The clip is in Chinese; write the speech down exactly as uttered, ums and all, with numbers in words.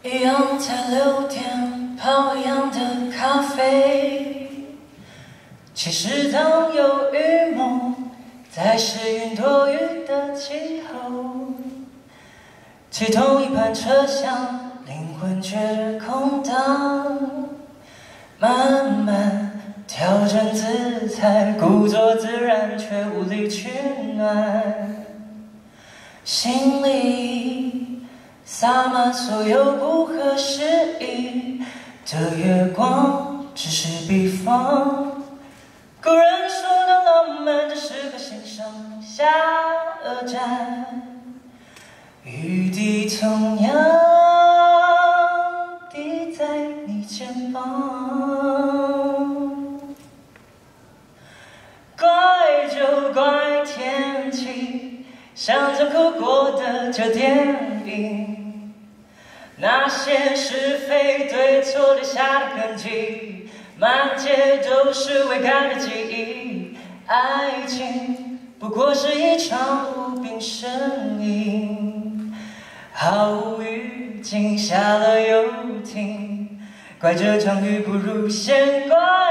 一样在六点泡一样的咖啡，其实当有预谋，在是云多雨的气候，骑同一班车厢，灵魂却空荡，慢慢调整姿态，故作自然却无力取暖，心里洒满所有不合时宜的月光，只是比方。古人说的浪漫，只适合欣赏下颚展，雨滴同样滴在你肩膀。怪就怪天气，像曾哭过的旧电影，那些是非对错留下的痕迹，满街都是未干的记忆。爱情不过是一场无病呻吟，毫无预警下了又停，怪这场雨不如先刮。